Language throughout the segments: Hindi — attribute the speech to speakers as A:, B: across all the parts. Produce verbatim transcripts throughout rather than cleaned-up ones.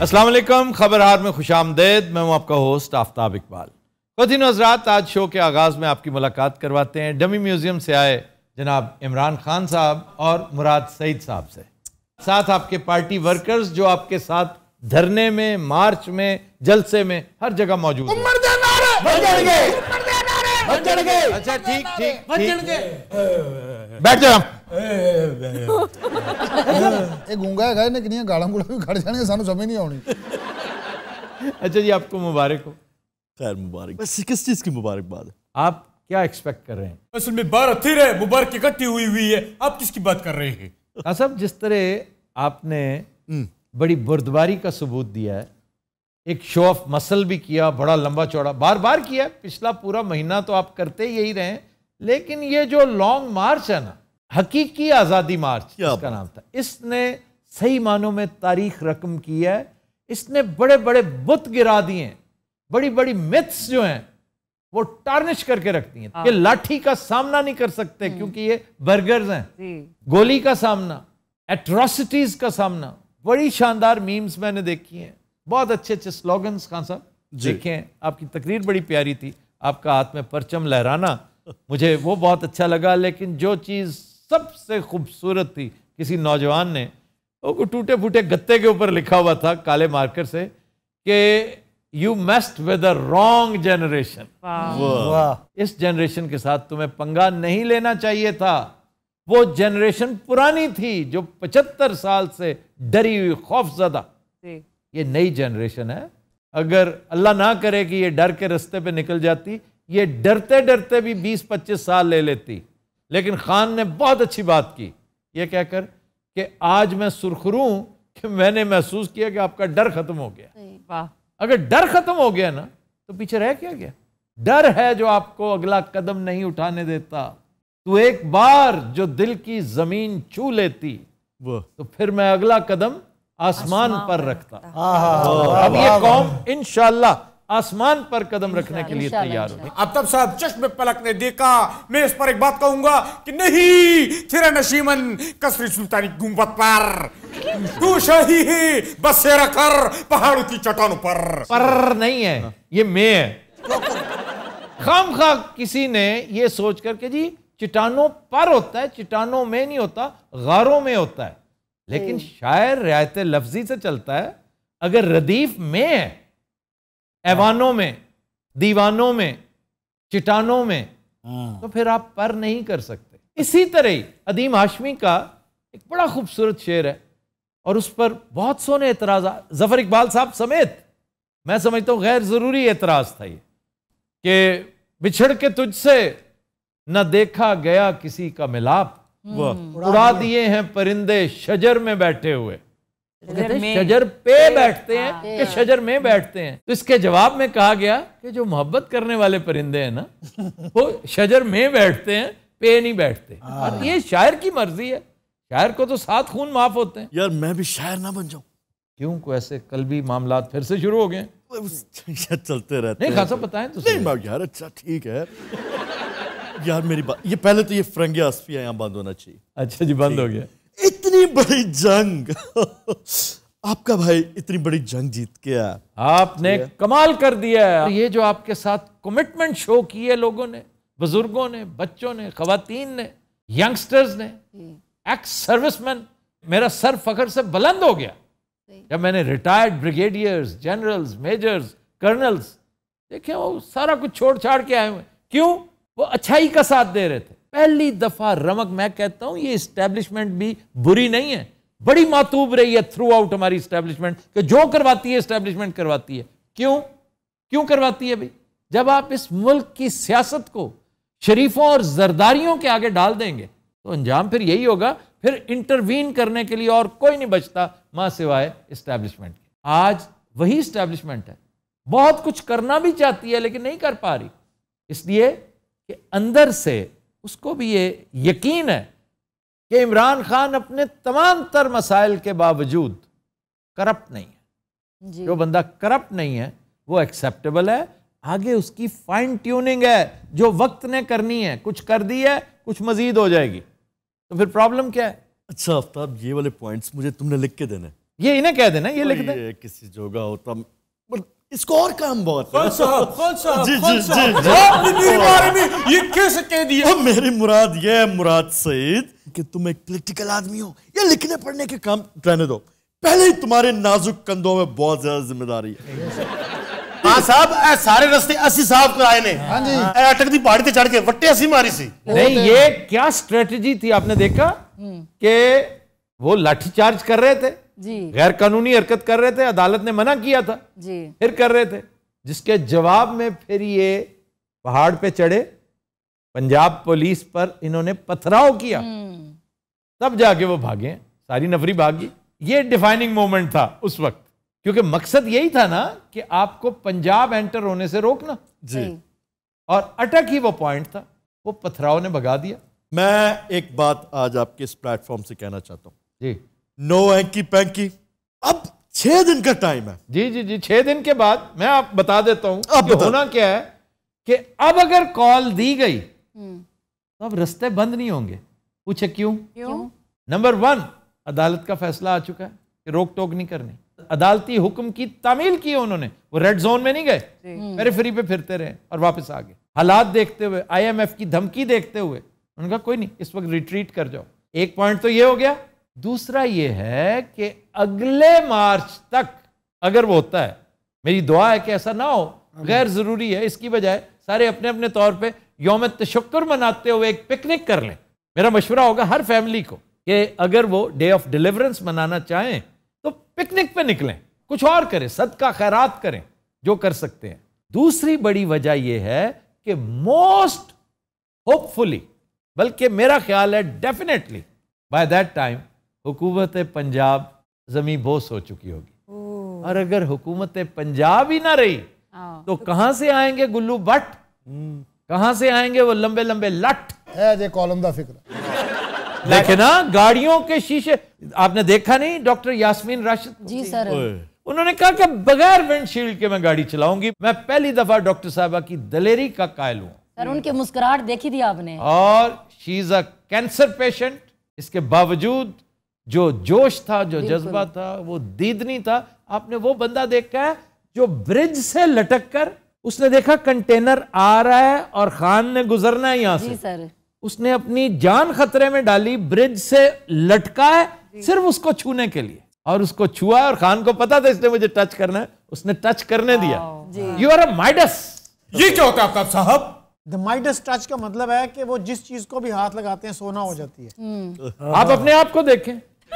A: अस्सलाम वालेकुम, खबरहार में खुशामदेद। मैं हूं आपका होस्ट आफ्ताब इकबाल। ख़ुद हज़रात, आज शो के आगाज़ में आपकी मुलाकात करवाते हैं डमी म्यूज़ियम से आए जनाब इमरान खान साहब और मुराद सईद साहब से, साथ आपके पार्टी वर्कर्स जो आपके साथ धरने में, मार्च में, जलसे में, हर जगह मौजूद हैं। अच्छा ठीक ठीक बैठ जाओ।
B: ਇਹ ਗੂੰਗਾ ਹੈਗਾ, ਇਹਨੇ ਕਿੰਨੀਆਂ ਗਾਲਾਂ ਗੂਲਾਂ ਵੀ ਖੜ ਜਾਣੀਆਂ, ਸਾਨੂੰ ਸਮਝ ਨਹੀਂ ਆਉਣੀ।
A: अच्छा जी, आपको मुबारक हो।
C: खैर मुबारक, बस किस चीज की मुबारकबाद है?
A: आप क्या एक्सपेक्ट कर रहे हैं?
D: असल में बारह तेरह मुबारक इकट्ठी हुई हुई है, आप किसकी बात कर रहे हैं?
A: हाँ साहब, जिस तरह आपने बड़ी बुर्दबारी का सबूत दिया है, एक शो ऑफ मसल भी किया, बड़ा लंबा चौड़ा बार बार किया, पिछला पूरा महीना तो आप करते यही रहे, लेकिन ये जो लॉन्ग मार्च है ना, हकीकी आज़ादी मार्च इसका नाम था, इसने सही मानों में तारीख रकम की है। इसने बड़े बड़े बुत गिरा दिए, बड़ी बड़ी मिथ्स जो हैं वो टार्निश करके रखती हैं। ये लाठी का सामना नहीं कर सकते क्योंकि ये बर्गर्स हैं, गोली का सामना, एट्रोसिटीज का सामना। बड़ी शानदार मीम्स मैंने देखी हैं, बहुत अच्छे अच्छे स्लोगन्स। खान साहब देखें, आपकी तकरीर बड़ी प्यारी थी, आपका हाथ में परचम लहराना मुझे वो बहुत अच्छा लगा। लेकिन जो चीज़ सबसे खूबसूरत थी, किसी नौजवान ने वो टूटे फूटे गत्ते के ऊपर लिखा हुआ था काले मार्कर से कि you messed with the wrong generation. इस जनरेशन के साथ तुम्हें पंगा नहीं लेना चाहिए था। वो जनरेशन पुरानी थी जो पचहत्तर साल से डरी हुई, खौफजदा। ये नई जनरेशन है। अगर अल्लाह ना करे कि ये डर के रास्ते पे निकल जाती, ये डरते डरते भी बीस पच्चीस साल ले लेती। लेकिन खान ने बहुत अच्छी बात की, ये कहकर कि आज मैं सुरखरू हूं कि मैंने महसूस किया कि आपका डर खत्म हो गया। अगर डर खत्म हो गया ना, तो पीछे रह क्या गया? डर है जो आपको अगला कदम नहीं उठाने देता। तो एक बार जो दिल की जमीन छू लेती, तो फिर मैं अगला कदम आसमान पर रखता। अब ये कौम इंशाअल्लाह आसमान पर कदम रखने के लिए तैयार हो।
D: आफ्ताब साहब, चश्मे पलक ने देखा, मैं इस पर एक बात कहूंगा कि नहीं, फिर नशीमन कसरी सुल्तानी गुंबद पर तू शाही है, बसेरा कर पहाड़ों की चट्टानों पर।
A: पर नहीं है, ये मैं है। खाम खा किसी ने ये सोच करके जी चट्टानों पर होता है, चट्टानों में नहीं होता, गारों में होता है। लेकिन शायर रियायत लफ्जी से चलता है। अगर रदीफ में है, ऐवानों में, दीवानों में, चट्टानों में, तो फिर आप पर नहीं कर सकते। इसी तरह ही अदीम हाशमी का एक बड़ा खूबसूरत शेर है और उस पर बहुत सोने एतराज, जफर इकबाल साहब समेत, मैं समझता हूं गैर जरूरी एतराज था ये, कि बिछड़ के तुझसे न देखा गया किसी का मिलाप, उड़ा दिए हैं परिंदे शजर में बैठे हुए। शजर पे बैठते हैं कि शजर में बैठते हैं? तो इसके जवाब में कहा गया कि जो मोहब्बत करने वाले परिंदे हैं ना, वो शजर में बैठते हैं, पे नहीं बैठते। और ये शायर की मर्जी है, शायर को तो सात खून माफ होते हैं।
C: यार मैं भी शायर ना बन जाऊं?
A: क्यों को ऐसे कल भी मामला फिर से शुरू हो गए?
C: चलते रहते
A: नहीं खासा बताएं तो
C: नहीं यार। अच्छा ठीक है यार, मेरी बात, ये पहले तो ये फरंगी आसफिया यहाँ बंद होना चाहिए।
A: अच्छा जी, बंद हो गया।
C: इतनी बड़ी जंग आपका भाई इतनी बड़ी जंग जीत के आया,
A: आपने कमाल कर दिया है। ये जो आपके साथ कमिटमेंट शो की है लोगों ने, बुजुर्गों ने, बच्चों ने, खवातीन ने, यंगस्टर्स ने, एक्स सर्विसमैन, मेरा सर फखर से बुलंद हो गया जब मैंने retired brigadiers, generals, majors, colonels देखे, वो सारा कुछ छोड़ छाड़ के आए हुए। क्यों? वो अच्छाई का साथ दे रहे थे। पहली दफा रमक, मैं कहता हूं ये इस्टेब्लिशमेंट भी बुरी नहीं है, बड़ी मातूब रही है थ्रू आउट हमारी इस्टेब्लिशमेंट, कि जो करवाती है इस्टेब्लिशमेंट करवाती है। क्यों क्यों करवाती है भाई? जब आप इस मुल्क की सियासत को शरीफों और जरदारियों के आगे डाल देंगे तो अंजाम फिर यही होगा, फिर इंटरवीन करने के लिए और कोई नहीं बचता मां सिवाय इस्टेब्लिशमेंट के। आज वही इस्टेब्लिशमेंट है, बहुत कुछ करना भी चाहती है लेकिन नहीं कर पा रही, इसलिए कि अंदर से उसको भी ये यकीन है कि इमरान खान अपने तमाम तर मसाइल के बावजूद करप्ट नहीं है। जो बंदा करप्ट नहीं है वो एक्सेप्टेबल है, आगे उसकी फाइन ट्यूनिंग है जो वक्त ने करनी है। कुछ कर दी है, कुछ मजीद हो जाएगी, तो फिर प्रॉब्लम क्या है?
C: अच्छा आफ्ताब, ये वाले पॉइंट्स मुझे तुमने लिख के देने।
A: ये इन्हें कह देना, ये लिख दे।
C: ये किसी जोगा होता, पर इसको और काम बहुत है।
D: खान साहब, खान साहब,
C: जी,
D: खान
C: जी,
D: साहब,
C: जी, जी।
D: आपने मेरे बारे में ये कैसे कह दिया?
C: अब मेरी मुराद ये है मुराद सईद कि तुम एक पॉलिटिकल आदमी हो, ये लिखने पढ़ने के काम रहने दो, पहले ही तुम्हारे नाजुक कंधों में बहुत ज्यादा जिम्मेदारी है।
E: हाँ साहब, ए सारे रस्ते अस्सी साहब कराए ने।
B: हाँ जी।
E: ए अटक दी पहाड़ी ते चढ़ के वट्टे अस्सी मारी सी।
A: नहीं, ये क्या स्ट्रेटजी थी आपने देखा कि वो लाठीचार्ज कर रहे थे
F: जी
A: गैर कानूनी हरकत कर रहे थे, अदालत ने मना किया था,
F: जी
A: फिर कर रहे थे, जिसके जवाब में फिर ये पहाड़ पे चढ़े, पंजाब पुलिस पर इन्होंने पथराव किया, तब जाके वो भागे, सारी नफरी भागी। ये डिफाइनिंग मोमेंट था उस वक्त, क्योंकि मकसद यही था ना कि आपको पंजाब एंटर होने से रोकना,
C: जी।
A: और अटक ही वो पॉइंट था, वो पथराव ने भगा दिया।
C: मैं एक बात आज आपके इस प्लेटफॉर्म से कहना चाहता हूँ,
A: जी
C: नो हैंकी पैंकी, अब छह दिन का टाइम है।
A: जी जी जी छह दिन के बाद मैं आप बता देता हूं
C: अब
A: कि
C: बता।
A: होना क्या है कि अब अगर कॉल दी गई तो अब रास्ते बंद नहीं होंगे। पूछे क्यों?
F: क्यों?
A: नंबर वन, अदालत का फैसला आ चुका है कि रोक टोक नहीं करनी। अदालती हुक्म की तामील की है उन्होंने, वो रेड जोन में नहीं गए, पेरिफेरी पे फिरते रहे और वापस आ गए। हालात देखते हुए, आईएमएफ की धमकी देखते हुए उनका कोई नहीं, इस वक्त रिट्रीट कर जाओ। एक पॉइंट तो ये हो गया। दूसरा ये है कि अगले मार्च तक अगर वो होता है, मेरी दुआ है कि ऐसा ना हो, गैर जरूरी है, इसकी बजाय सारे अपने अपने तौर पे यौम तशक्कुर मनाते हुए एक पिकनिक कर लें। मेरा मशवरा होगा हर फैमिली को कि अगर वो डे ऑफ डिलीवरेंस मनाना चाहें तो पिकनिक पे निकलें, कुछ और करें, सदका खैरात करें, जो कर सकते हैं। दूसरी बड़ी वजह यह है कि मोस्ट होपफुली, बल्कि मेरा ख्याल है डेफिनेटली बाय दैट टाइम हुकूमत पंजाब जमी बोस हो चुकी होगी। और अगर हुकूमत पंजाब ही ना रही तो कहां से आएंगे गुल्लू भट्ट, कहां से आएंगे वो लंबे लंबे लट?
B: है जे कॉलम दा फिक्र।
A: देखे ना गाड़ियों के शीशे, आपने देखा नहीं डॉक्टर यास्मीन राशिद को?
F: जी सर।
A: उन्होंने कहा कि बगैर विंडशील्ड के मैं गाड़ी चलाऊंगी। मैं पहली दफा डॉक्टर साहबा की दलेरी का कायल हूं।
F: सर उनके मुस्कुराहट देखी थी आपने?
A: और she is a cancer patient, इसके बावजूद जो जोश था, जो जज्बा था, वो दीदनी था। आपने वो बंदा देखा है जो ब्रिज से लटक कर, उसने देखा कंटेनर आ रहा है और खान ने गुजरना है यहां
F: जी
A: से,
F: सर।
A: उसने अपनी जान खतरे में डाली, ब्रिज से लटका है सिर्फ उसको छूने के लिए, और उसको छुआ और खान को पता था इसने मुझे टच करना है, उसने टच करने दिया। You are a Midas.
D: ये क्या होता है आफ्ताब साहब?
G: द माइडस टच का मतलब है कि वो जिस चीज को भी हाथ लगाते हैं सोना हो जाती है।
A: आप अपने आप को देखें।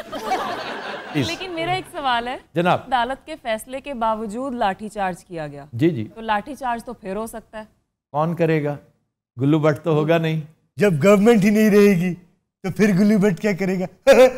H: लेकिन मेरा एक सवाल है
A: जनाब।
H: अदालत के फैसले के बावजूद लाठीचार्ज किया गया,
A: जी जी,
H: तो लाठीचार्ज तो फिर हो सकता है।
A: कौन करेगा? गुल्लू भट्ट तो होगा नहीं।
E: जब गवर्नमेंट ही नहीं रहेगी तो फिर गुल्लू भट्ट क्या करेगा?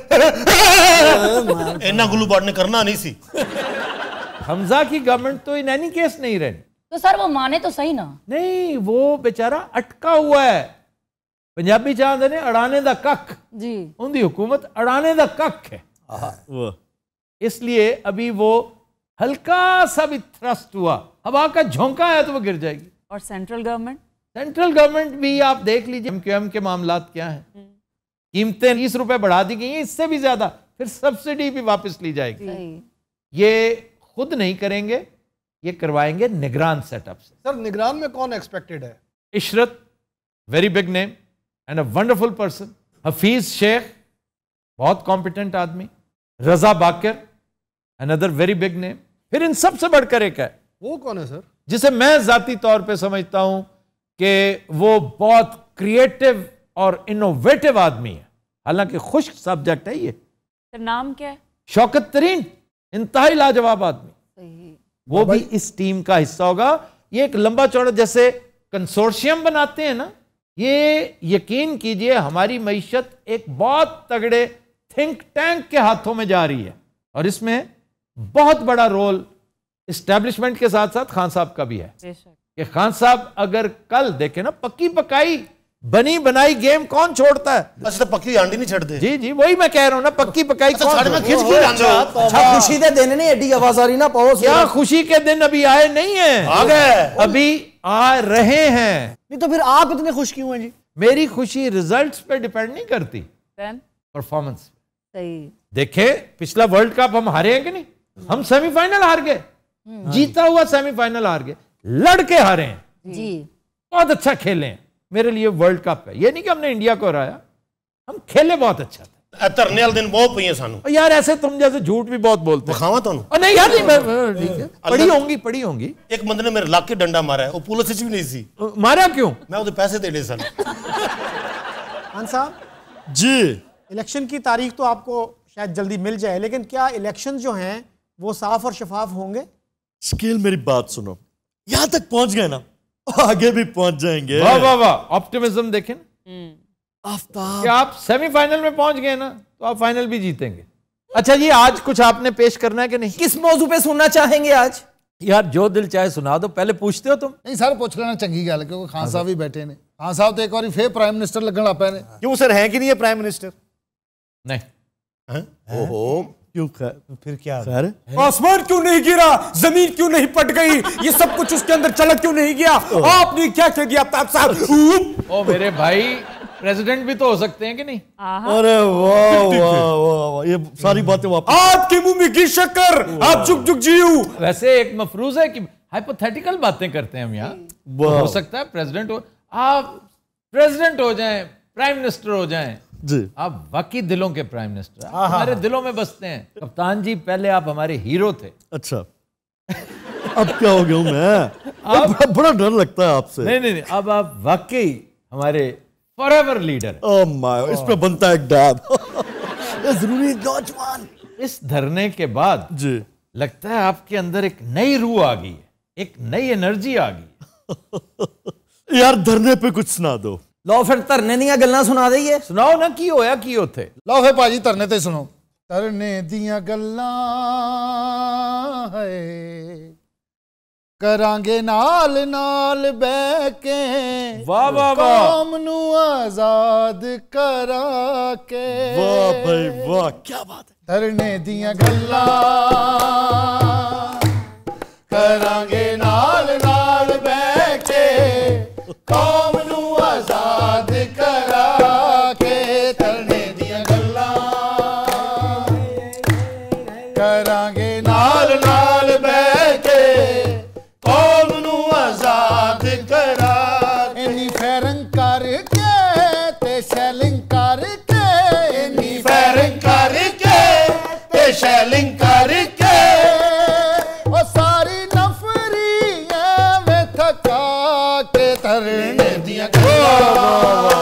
E: इन्ना गुल्लू भट्ट ने करना नहीं सी।
A: हमजा की गवर्नमेंट तो इन एनी केस नहीं रहनी।
F: तो सर वो माने तो सही ना।
A: नहीं, वो बेचारा अटका हुआ है। पंजाबी चाहते ने अड़ाने दा कख
F: जी,
A: उनकी हुकूमत अड़ाने दा कख है,
C: वो
A: इसलिए अभी वो हल्का सा भी थ्रस्ट हुआ, हवा का झोंका है तो वो गिर जाएगी।
H: और सेंट्रल गवर्नमेंट
A: सेंट्रल गवर्नमेंट भी आप देख लीजिए एमक्यूएम के मामलात क्या हैं। कीमतें तीस रुपए बढ़ा दी गई हैं, इससे भी ज्यादा, फिर सब्सिडी भी वापस ली जाएगी।
F: सही।
A: ये खुद नहीं करेंगे, ये करवाएंगे निगरान सेटअप से।
G: सर निगरान में कौन एक्सपेक्टेड है?
A: Ishrat, very big name and a wonderful person. Hafeez Sheikh, बहुत कॉम्पिटेंट आदमी। Raza Baqar, another very big name. फिर इन सबसे बढ़कर एक है,
G: वो कौन है सर?
A: जिसे मैं जाती तौर पे समझता हूं कि वो बहुत क्रिएटिव और इनोवेटिव आदमी है, हालांकि खुश्क सब्जेक्ट है ये।
H: सर नाम क्या है?
A: शौकत तरीन, इंतहाई लाजवाब आदमी,
F: सही।
A: वो भी इस टीम का हिस्सा होगा। ये एक लंबा चौड़ा जैसे कंसोर्शियम बनाते हैं ना, ये यकीन कीजिए हमारी मईशत एक बहुत तगड़े थिंक टैंक के हाथों में जा रही है, और इसमें बहुत बड़ा रोल इस्टेब्लिशमेंट के साथ साथ खान साहब का भी है।
H: बेशक।
A: कि खान साहब अगर कल देखे ना, पक्की पकाई बनी बनाई गेम कौन छोड़ता है?
E: अच्छा तो पक्की आंडी नहीं छड़ते।
A: जी जी, वही मैं कह रहा हूं ना, पक्की पकाई
E: अच्छा
A: कौन
E: साढ़े में
A: छोड़ता है?
E: खिंच के लांदे हो।
G: अच्छा खुशी दे देने नहीं एडी आवाज आ रही ना पाओ।
A: क्या खुशी के दिन अभी आए नहीं है?
E: आ गए।
A: अभी आ रहे हैं।
G: नहीं तो फिर आप इतने खुश क्यों हैं जी?
A: मेरी खुशी रिजल्ट्स पे डिपेंड नहीं करती,
H: Then?
A: परफॉर्मेंस।
F: सही।
A: देखे पिछला वर्ल्ड कप हम हारे हैं कि नहीं? हम सेमीफाइनल हार गए, जीता हुआ सेमीफाइनल हार गए, लड़के हारे हैं
F: जी,
A: बहुत अच्छा खेले हैं। मेरे लिए वर्ल्ड कप है, ये नहीं कि हमने इंडिया को हराया, हम खेले बहुत अच्छा था।
I: धरने वाले दिन बहुत पई सानू
A: यार ऐसे तुम जैसे झूठ भी बहुत बोलते हो।
I: खावा तुहानू
A: नहीं यार नहीं, मैं ठीक है, पढ़ी होंगी पढ़ी होंगी।
I: एक बंदे ने मेरे लाख के डंडा मारा है, वो पुलिस च भी नहीं सी।
A: मारा क्यों?
I: मैं उसे पैसे देने सन।
G: खान साहब
C: जी,
G: इलेक्शन की तारीख तो आपको शायद जल्दी मिल जाए, लेकिन क्या इलेक्शन जो हैं वो साफ और शफाफ होंगे?
C: शकील मेरी बात सुनो, यहां तक पहुंच गए ना, आगे भी पहुंच जाएंगे।
A: वाह वाह वाह, ऑप्टिमिज्म देखें।
C: आफ्ताब
A: कि आप सेमीफाइनल में पहुंच गए ना तो आप फाइनल भी जीतेंगे। अच्छा जी, आज कुछ आपने पेश करना है कि नहीं?
J: किस मौजू पे सुनना चाहेंगे आज?
A: यार जो दिल चाहे सुना दो, पहले पूछते हो तुम?
B: नहीं सर, पूछ लेना चंगी गल, क्योंकि खान साहब भी बैठे ने। खान साहब तो एक बार फिर प्राइम मिनिस्टर लगन लग पे ने।
D: क्यों सर, है कि नहीं है प्राइम मिनिस्टर?
A: नहीं।
I: ओहो,
C: क्यों खैर?
E: फिर क्या
C: खैर
D: आसमान क्यों नहीं गिरा, जमीन क्यों नहीं पट गई, ये सब कुछ उसके अंदर चलक क्यों नहीं गया? आपने क्या कह दिया आफ्ताब साहब?
A: ओ मेरे भाई, प्रेसिडेंट भी तो हो सकते हैं कि नहीं?
C: अरे वाह वाह वाह वाह, ये सारी बातें वापस।
D: आपके मुंह में घी शक्कर, आप जुग जुग जियो।
A: वैसे एक मफरूज है कि हाइपोथेटिकल बातें करते हैं हम यहाँ।
C: वाह।
A: हो सकता है प्रेसिडेंट हो, आप प्रेसिडेंट हो जाएं, प्राइम मिनिस्टर हो जाएं,
C: जी,
A: आप वाकई दिलों के प्राइम मिनिस्टर, आप हमारे दिलों में बसते हैं। कप्तान जी, पहले आप हमारे हीरो थे।
C: अच्छा अब क्या हो गया हूं मैं? अब बड़ा, बड़ा डर लगता है आपसे।
A: नहीं नहीं नहीं, अब आप वाकई हमारे फॉरएवर लीडर।
C: ओह माय, इस पे बनता है एक डैब। ये जरूरी नौजवान।
A: इस धरने के बाद
C: जी
A: लगता है आपके अंदर एक नई रूह आ गई है, एक नई एनर्जी आ गई।
C: यार धरने पे कुछ सुना दो।
J: लो फिर धरने दी गल्लां सुना दईए।
A: सुनाओ ना, की होया की होते।
B: लो फिर भाजी धरने ते सुनो। धरने दियां गल्लां है करांगे नाल नाल बह के,
A: वाह वाह वाह,
B: कौम नू आजाद करा के।
C: वाह भाई वाह, क्या बात है।
B: धरने दियां गल्लां करांगे नाल नाल बह के, कौम नू आजाद करा के। धरने दियां गल्लां करांगे नाल नाल बह के, कौम नू आजाद करा। इन्नी फैरिंग करके ते शैलिंग करके, इन्नी फैरिंग करके ते शैलिंग करके, ओ सारी नफरी में थका के। धरने दियां गल्लां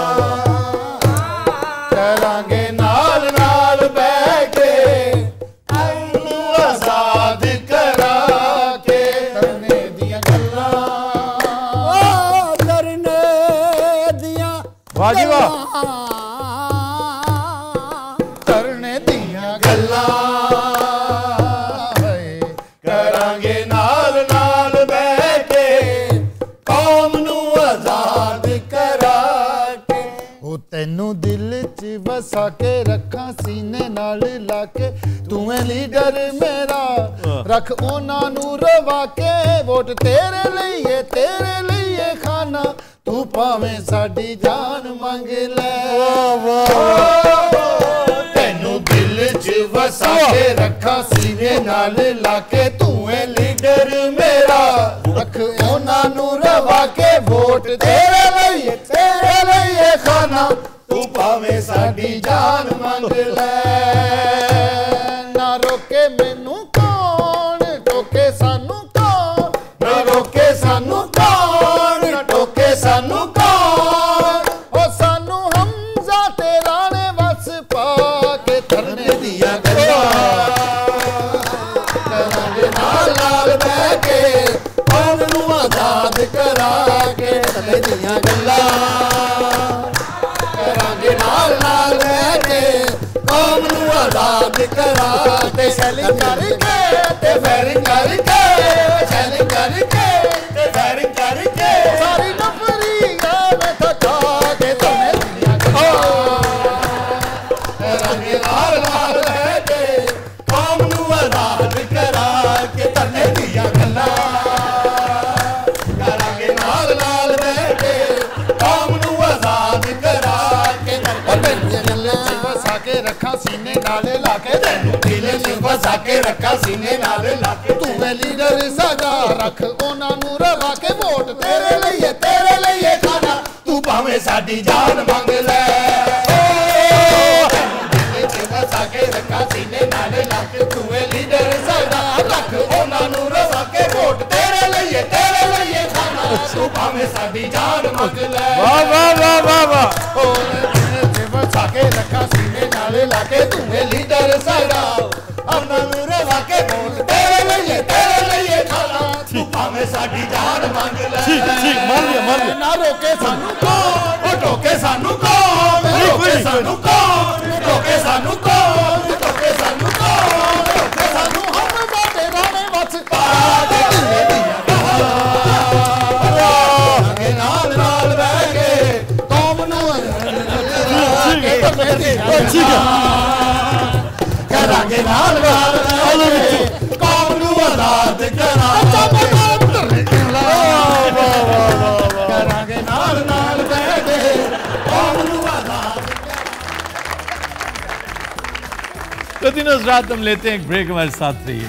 B: करांगे नाल नाल बह के, कौम नू आजाद करा के। धरने दियां गल्लां, ओ धरने दियां
A: वाह जी वाह।
B: धरने दियां गल्लां करांगे नाल नाल बह के, कौम नू आजाद करा के। ओ तैनू दिल च बसा के रखा सीने नाल ला के, तू है लीडर मेरा रख ओना नू रवा के। वोट तेरे लिए तेरे लिए खाना, तू भावें साडी जान मंग ले। तैनू दिल च वसा के रखा सीने नाल ला के, तू है लीडर मेरा रख ओना नू रवा के। वोट तेरे लिए तेरे लिए खाना, तू भावें साडी जान मंग ले। ना रोके मैनू कौन, टोके सानू कौन, ना रोके सानू कौन, टोके सानू कौन। ओ सानू हमजा ते राणे वस पा के। धरने दियां गल्लां करांगे नाल नाल बह के, कौम नू आजाद करा के। धरने दियां गल्लां करांगे नाल नाल बह के, कौम नू आजाद करा के। शैलिंग करके ते फैरिंग करके, शैलिंग करके ते फैरिंग करके, सारी नफरी में थका के। धरने दियां गल्लां करांगे नाल नाल बह के, कौम नू आजाद करा के। धरने दियां गल्लां करांगे नाल नाल बह के, कौम नू आजाद करा के। बसा के रखा सीने नाल नाल लाके तेनू दिल च बसा के रखा सीने नाल लाके तू है लीडर साडा रख ओना नू रवा के वोट तेरे लिए तेरे लिए खाना तू भावे साडी जान मंग ले दिल च बसा के रखा सीने नाल लाके तू है लीडर साडा रख ओना नू रवा के वोट तेरे लिए तेरे लिए खाना तू भावे साडी जान मंग ले
A: वाह वाह वाह वाह वाह
B: बसा के रखा सीने नाले लाके तू है लीडर साडा अपना मेरे वाके वोट तेरे लिए तेरे लिए खाना तू भावे साडी जान मांग ले
C: ठीक ठीक मान लिया मान लिया
B: ना रोके सानू कौन ओ टोके सानू कौन रोके सानू कौन टोके सानू कौन टोके सानू कौन टोके सानू हम बाटे राणे वच पा दे दिले दिया आगे नाल नाल बह के कौम नू करांगे नाल नाल कौम नू आजाद करांगे करांगे नाल नाल बैठे कौम नू आजाद
A: तो दिनों रात हम लेते हैं एक ब्रेक, हमारे साथ रहिए।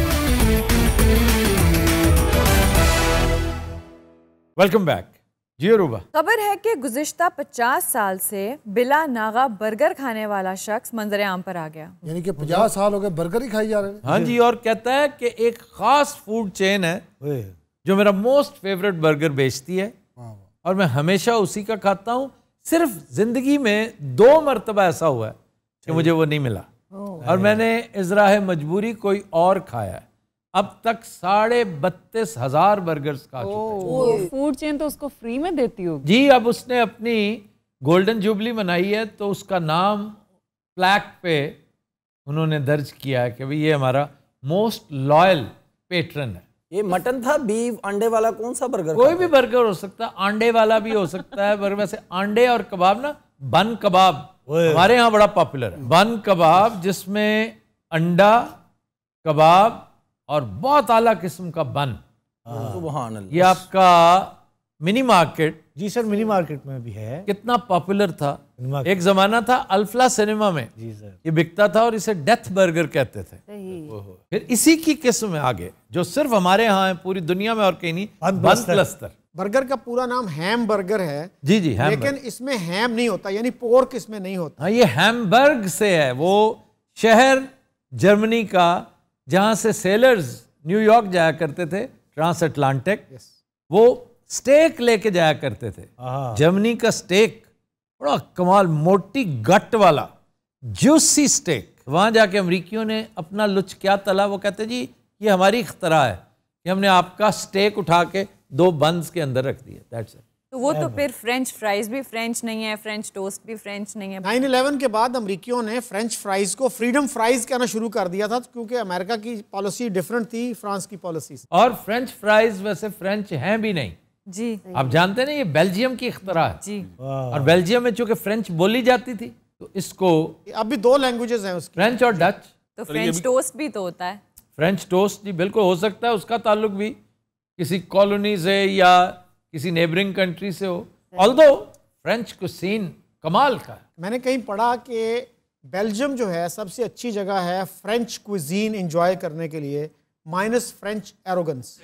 A: वेलकम बैक जी अरूबा।
K: खबर है कि गुज़िश्ता पचास साल से बिला नागा बर्गर खाने वाला शख्स मंजर आम पर आ गया।
B: यानी कि पचास साल हो गए बर्गर ही खाई जा रहे हैं।
A: हाँ जी, और कहता है कि एक खास फूड चेन है जो मेरा मोस्ट फेवरेट बर्गर बेचती है और मैं हमेशा उसी का खाता हूँ। सिर्फ जिंदगी में दो मरतबा ऐसा हुआ है कि मुझे वो नहीं मिला और मैंने इज़राह मजबूरी कोई और खाया है। अब तक साढ़े बत्तीस हजार बर्गर्स खा चुका है।
H: फूड चेन तो उसको फ्री में देती होगी
A: जी। अब उसने अपनी गोल्डन जुबली मनाई है तो उसका नाम प्लैक पे उन्होंने दर्ज किया है कि भाई ये हमारा मोस्ट लॉयल पेट्रन है।
J: ये मटन था, बीफ, अंडे वाला कौन सा बर्गर?
A: कोई भी बर्गर हो सकता है, अंडे वाला भी हो सकता है। बर्गर वैसे अंडे और कबाब ना, बन कबाब हमारे यहाँ बड़ा पॉपुलर है। बन कबाब जिसमें अंडा, कबाब और बहुत आला किस्म का बन।
J: सुभान अल्लाह।
A: ये आपका मिनी मार्केट,
E: जी सर, मिनी मार्केट में भी है।
A: कितना पॉपुलर था। एक जमाना था अल्फला सिनेमा में
E: जी सर,
A: ये बिकता था और इसे डेथ बर्गर कहते थे। फिर इसी की किस्म में आगे जो सिर्फ हमारे यहाँ है, पूरी दुनिया में और कहीं नहीं, बन प्लस्तर।
G: बर्गर का पूरा नाम हैम बर्गर है।
A: जी जी, हैम
G: लेकिन इसमें हैम नहीं होता, यानी पोर्क इसमें नहीं होता।
A: हाँ, ये हैमबर्ग से है, वो शहर जर्मनी का जहाँ से सेलर्स न्यूयॉर्क जाया करते थे, ट्रांस अटलांटिक, वो स्टेक लेके जाया करते थे। जर्मनी का स्टेक बड़ा कमाल, मोटी गट वाला जूसी स्टेक। वहाँ जाके अमरीकियों ने अपना लुच क्या तला, वो कहते जी ये हमारी इख्तरा है कि हमने आपका स्टेक उठा के दो बंस के अंदर रख दिया। That's it.
K: तो वो तो फिर फ्रेंच फ्राइज भी फ्रेंच नहीं है, फ्रेंच टोस्ट भी फ्रेंच नहीं है।
G: नाइन इलेवन के बाद अमरीकियों ने फ्रेंच फ्राइज को फ्रीडम फ्राइज कहना शुरू कर दिया था, क्योंकि अमेरिका की पॉलिसी डिफरेंट थी फ्रांस की पॉलिसी।
A: और फ्रेंच फ्राइज वैसे फ्रेंच हैं भी नहीं
K: जी।
A: आप जानते हैं ना, ये बेल्जियम की इख्तरा है
K: जी।
A: और बेल्जियम में चूंकि फ्रेंच बोली जाती थी तो इसको
G: अब भी दो लैंग्वेजेस हैं उसकी,
A: फ्रेंच और डच।
K: तो फ्रेंच टोस्ट भी तो होता है।
A: फ्रेंच टोस्ट जी बिल्कुल हो सकता है, उसका ताल्लुक भी किसी कॉलोनी से या किसी नेबरिंग कंट्री से हो। ऑल्दो फ्रेंच कुसीन कमाल का है।
G: मैंने कहीं पढ़ा कि बेल्जियम जो है सबसे अच्छी जगह है फ्रेंच कुजीन एंजॉय करने के लिए, माइनस फ्रेंच एरोगेंस।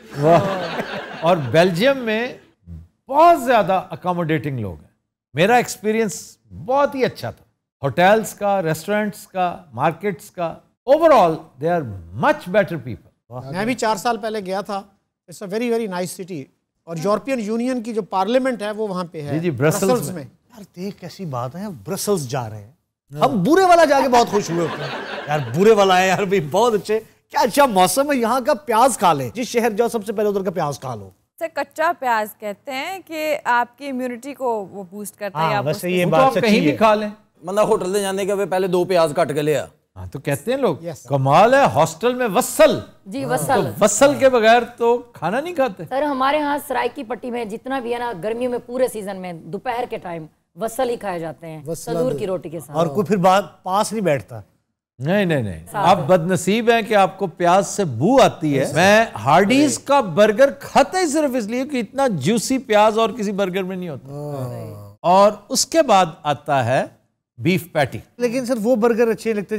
A: और बेल्जियम में बहुत ज्यादा अकोमोडेटिंग लोग हैं। मेरा एक्सपीरियंस बहुत ही अच्छा था, होटल्स का, रेस्टोरेंट्स का, मार्केट्स का। Overall they are much better people.
G: मैं भी चार साल पहले गया था। It's a very very nice city. और यूरोपियन यूनियन की जो पार्लियामेंट है वो वहाँ पे है।
A: जी जी, ब्रसेल्स में।
E: यार देख कैसी बात है, ब्रसेल्स जा रहे हैं। हम बुरे वाला जाके बहुत खुश हुए होते हैं यार, बुरे वाला है यार भाई, बहुत अच्छे, क्या अच्छा मौसम है। यहाँ का प्याज खा ले, जिस शहर जाओ सबसे पहले उधर का प्याज खा लो।
K: सर कच्चा प्याज कहते हैं कि आपकी इम्यूनिटी को वो बूस्ट करता है।
E: हाँ,
K: आप
E: वैसे
K: उसके-
E: ये
A: तो
E: बात
A: आप
E: सच्ची
A: कहीं भी
E: है।
A: खा लें।
J: बंदा होटल से जाने के वे पहले दो प्याज काट के ले आ।
A: हाँ, तो कहते हैं लोग कमाल है, हॉस्टल में वसल।
F: जी वसल।
A: तो वसल के बगैर तो खाना नहीं खाते।
F: सर हमारे यहाँ सराय की पट्टी में जितना भी है ना, गर्मियों में पूरे सीजन में दोपहर के टाइम वसल ही खाए जाते हैं तंदूर की रोटी के साथ।
E: और कोई फिर बात पास नहीं बैठता।
A: नहीं नहीं नहीं, आप बदनसीब हैं कि आपको प्याज से बू आती है। मैं हार्डीज का बर्गर खाता ही सिर्फ इसलिए कि इतना जूसी प्याज और किसी बर्गर में नहीं होता। और उसके बाद आता है बीफ पैटी।
E: लेकिन सर वो बर्गर अच्छे लगते जो आप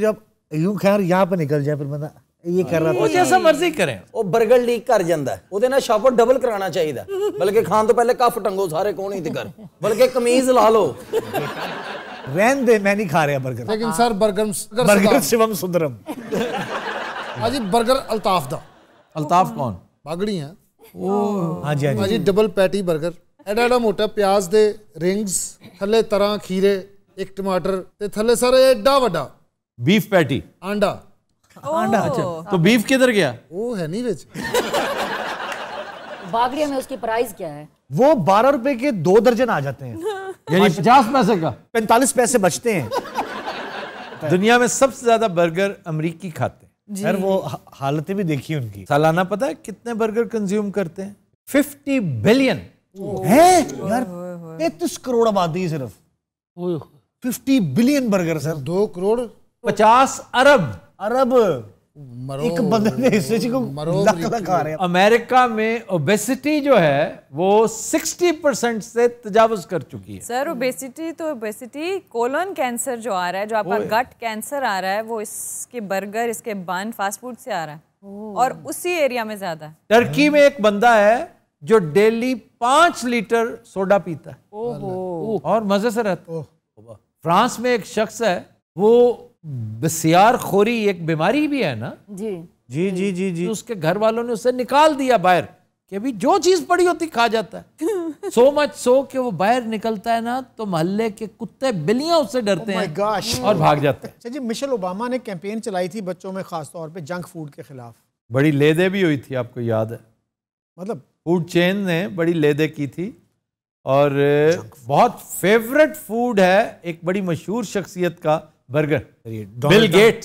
E: यूं खैर यहाँ पे निकल जाए फिर बंदा ये कर रहा
A: वो जैसा मर्जी करें।
J: ਉਹ 버ਗਰ ਲੀਕ ਕਰ ਜਾਂਦਾ ਹੈ। ਉਹਦੇ ਨਾਲ ਸ਼ਾਪਰ ਡਬਲ ਕਰਾਉਣਾ ਚਾਹੀਦਾ ਬਲਕਿ ਖਾਣ ਤੋਂ ਪਹਿਲੇ ਕੱਫ ਟੰਗੋ ਸਾਰੇ ਕੋਣੇ ਤੇ ਕਰ ਬਲਕਿ ਕਮੀਜ਼ ਲਾ ਲਓ
E: रहन दे मैं नहीं खा रहा बर्गर
B: लेकिन sir burger
E: burger Shivam Sundaram
B: Haji burger Altaf दा
A: अल्ताफ कौन
B: बागड़ी है
E: हाँ जी हाँ
B: हाजी डबल पैटी बर्गर एडा एडा मोटा प्याज दे रिंग्स थले तरह खीरे एक टमाटर ते थले सर एडा वड्डा
A: बीफ पैटी
B: आंडा
A: आंडा अच्छा तो बीफ किधर गया
B: वो है नहीं विच
F: बागड़िया में उसकी प्राइस क्या है
E: वो बारह रुपए के दो दर्जन आ जाते हैं
A: यानी पचास पैसे का
E: पैंतालीस पैसे बचते हैं
A: दुनिया में सबसे ज्यादा बर्गर अमेरिकी खाते हैं।
E: यार वो हालतें भी देखी उनकी
A: सालाना पता है कितने बर्गर कंज्यूम करते हैं? फिफ्टी बिलियन
E: है यार पैंतीस करोड़ आबादी सिर्फ फिफ्टी बिलियन बर्गर सर
B: दो करोड़
A: पचास अरब
E: अरब एक बंदे ने हिस्से को लाख लाख खा रहे हैं।
A: अमेरिका में ओबेसिटी जो है वो साठ परसेंट से तजावुज कर चुकी है।
K: सर ओबेसिटी तो ओबेसिटी कोलन कैंसर जो आ रहा है जो आपका गट कैंसर आ रहा है वो इसके बर्गर इसके बन फास्ट फूड से आ रहा है और उसी एरिया में ज्यादा है।
A: टर्की में एक बंदा है जो डेली पांच लीटर सोडा पीता है
K: ओहो
A: और मजे से रहता है। फ्रांस में एक शख्स है वो बसियार खोरी एक बीमारी भी है ना
F: जी
E: जी जी जी जी
A: तो उसके घर वालों ने उसे निकाल दिया बाहर कि अभी जो चीज पड़ी होती खा जाता है सो मच सो कि वो बाहर निकलता है ना तो मोहल्ले के कुत्ते बिल्लियां उससे डरते
G: Oh my
A: हैं
G: gosh.
A: और भाग जाते हैं।
G: अच्छा जी मिशेल ओबामा ने कैंपेन चलाई थी बच्चों में खास तौर पे जंक फूड के खिलाफ
A: बड़ी लेदे भी हुई थी आपको याद है
G: मतलब
A: फूड चेन ने बड़ी लेदे की थी और बहुत फेवरेट फूड है एक बड़ी मशहूर शख्सियत का बर्गर बिल गेट्स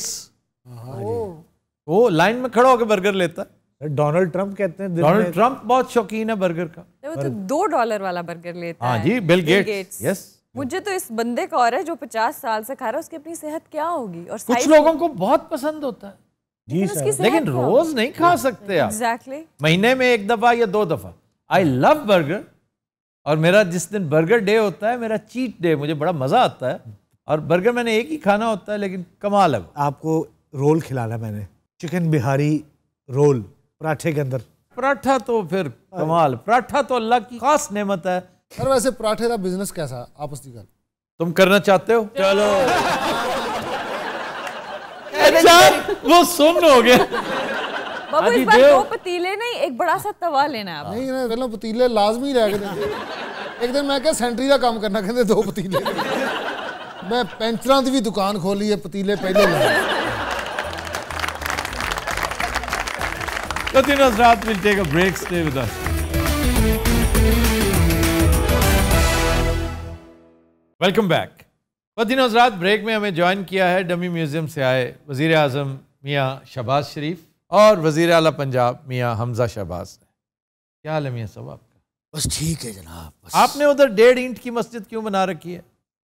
A: वो लाइन में खड़ा होकर बर्गर लेता है।
E: डोनाल्ड ट्रंप कहते हैं
A: डोनाल्ड ट्रंप बहुत शौकीन है बर्गर का।
K: वो तो दो डॉलर वाला बर्गर लेता
A: हाँ
K: है
A: जी बिल गेट्स यस
K: मुझे तो इस बंदे का और है जो पचास साल से खा रहा है उसकी अपनी सेहत क्या होगी और
A: कुछ लोगों को बहुत पसंद होता है
E: जी सर
A: लेकिन रोज नहीं खा सकते आप
K: एग्जैक्टली
A: महीने में एक दफा या दो दफा। आई लव बर्गर और मेरा जिस दिन बर्गर डे होता है मेरा चीट डे मुझे बड़ा मजा आता है और बर्गर मैंने एक ही खाना होता है लेकिन कमाल है।
E: आपको रोल खिलाना मैंने चिकन बिहारी रोल पराठे के अंदर
A: पराठा तो फिर कमाल पराठा तो अल्लाह की खास नेमत है।
B: सर वैसे पराठे का बिजनेस कैसा आपस की गल
A: तुम करना चाहते हो चलो अच्छा वो सुन हो गया
K: बाबू इस बार दो पतीले नहीं एक बड़ा सा तवा लेना है आप
B: नहीं ना पहले पतीले लाजमी रह गए एक दिन मैं क्या सेंट्री का काम करना कहते दो पतीले मैं पेंचरां की भी दुकान खोली है पतीले पहले लाए
A: Latin Hazrat will take a break. Stay with us. Welcome back. Latin Hazrat break में हमें ज्वाइन किया है डमी म्यूजियम से आए वजीर आजम मियाँ शहबाज शरीफ और वजीर आला पंजाब मियाँ हमजा शहबाज। क्या हाल है मियाँ साहब आपका?
C: बस ठीक है जनाब बस।
A: आपने उधर डेढ़ ईंट की मस्जिद क्यों बना रखी है?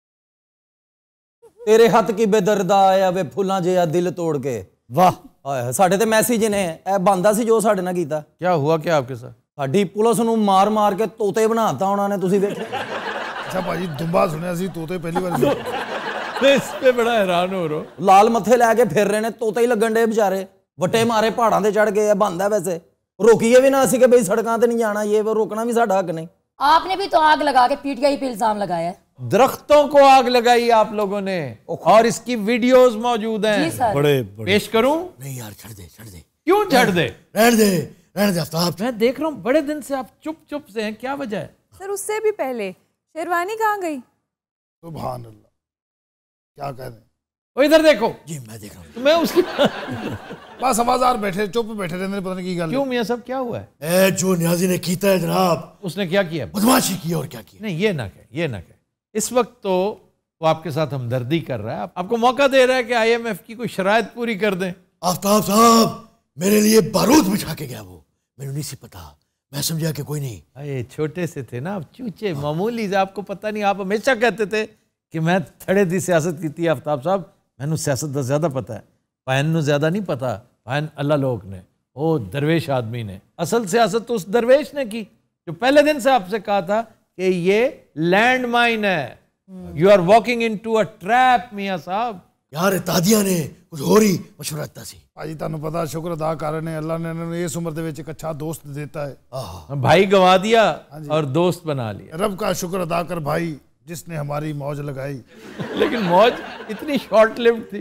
J: तेरे हथ की बेदर्दा आया वे फुलां जिहा दिल तोड़ के वाह ਆਏ ਸਾਡੇ ਤੇ ਮੈਸੇਜ ਨੇ ਇਹ ਬੰਦਾ ਸੀ ਜੋ ਸਾਡੇ ਨਾਲ ਕੀਤਾ
A: क्या हुआ क्या आपके साथ?
J: ਸਾਡੀ ਪੁਲਿਸ ਨੂੰ ਮਾਰ ਮਾਰ ਕੇ ਤੋਤੇ ਬਣਾਤਾ ਉਹਨਾਂ ਨੇ ਤੁਸੀਂ ਵੇਖਿਆ
B: अच्छा भाजी दुम्बा सुनया सी तोते पहली बार
A: मैं इस पे बड़ा हैरान हो रहा हूं।
J: ਲਾਲ ਮੱਥੇ ਲੈ ਕੇ ਫਿਰ ਰਹੇ ਨੇ ਤੋਤੇ ਹੀ ਲੱਗਣ ਦੇ ਵਿਚਾਰੇ ਵੱਟੇ ਮਾਰੇ ਪਹਾੜਾਂ ਤੇ ਚੜ ਗਏ ਆ ਬੰਦਾ ਵੈਸੇ ਰੋਕੀਏ ਵੀ ਨਾ ਅਸੀਂ ਕਿ ਬਈ ਸੜਕਾਂ ਤੇ ਨਹੀਂ ਜਾਣਾ ਇਹ वो रोकना भी साडा हक नहीं।
F: आपने भी तो आग लगा के पीटीआई पे इल्जाम लगाया है।
A: दरख्तों को आग लगाई आप लोगों ने और इसकी वीडियोस मौजूद हैं।
F: जी सर।
E: बड़े बड़े
A: पेश करूं?
C: नहीं यार छड़ दे छड़ दे
A: क्यों छड़ दे?
C: रहने दे रहने दे आफ्ताब।
A: मैं देख रहा हूं बड़े दिन से आप चुप चुप से हैं, क्या वजह है?
K: सर उससे भी पहले शेरवानी कहाँ गई?
B: सुभान अल्लाह क्या कह रहे
A: वो इधर देखो
C: जी मैं देख रहा हूँ
A: तो मैं उसकी
B: बस आवाजार बैठे चुप बैठे रहने पता नहीं की गल
A: क्यों मियां साहब क्या हुआ है?
C: ए जो न्याजी ने कीता है जनाब
A: उसने क्या किया?
C: बदमाशी की और क्या किया।
A: नहीं ये ना कहे ये ना कहे इस वक्त तो वो आपके साथ हमदर्दी कर रहा है, आप, आपको मौका दे रहा है कि आईएमएफ की कोई शराइत पूरी कर दें।
C: आफ्ताब साहब मेरे लिए बारूद बिछा के गया वो मैंने नहीं सी पता मैं समझा कि कोई नहीं।
A: अरे छोटे से थे ना आप चूचे मामूली से आपको पता नहीं आप हमेशा कहते थे कि मैं थड़े दी सियासत की थी। आफ्ताब साहब मैनू सियासत का ज्यादा पता है पायन नू ज्यादा नहीं पता पायन अल्लाह लोग ने ओ दरवेश आदमी ने असल सियासत तो उस दरवेश ने की जो पहले दिन से आपसे कहा था कि ये लैंड माइन है। You are walking into a trap मियाँ साहब
C: यार दादिया ने कुछ हो रही मशवरा दिता सी
B: ਭਾਜੀ ਤੁਹਾਨੂੰ ਪਤਾ ਸ਼ੁਕਰ ਅਦਾ ਕਰ ਰਹੇ ਨੇ ਅੱਲਾ ਨੇ ਇਹਨਾਂ ਨੂੰ ਇਸ ਉਮਰ ਦੇ ਵਿੱਚ ਇੱਕ ਅੱਛਾ ਦੋਸਤ ਦਿੱਤਾ ਹੈ
A: भाई गंवा दिया और दोस्त बना लिया।
B: रब का शुक्र अदा कर भाई जिसने हमारी मौज लगाई।
A: लेकिन मौज इतनी शॉर्ट लिव्ड थी।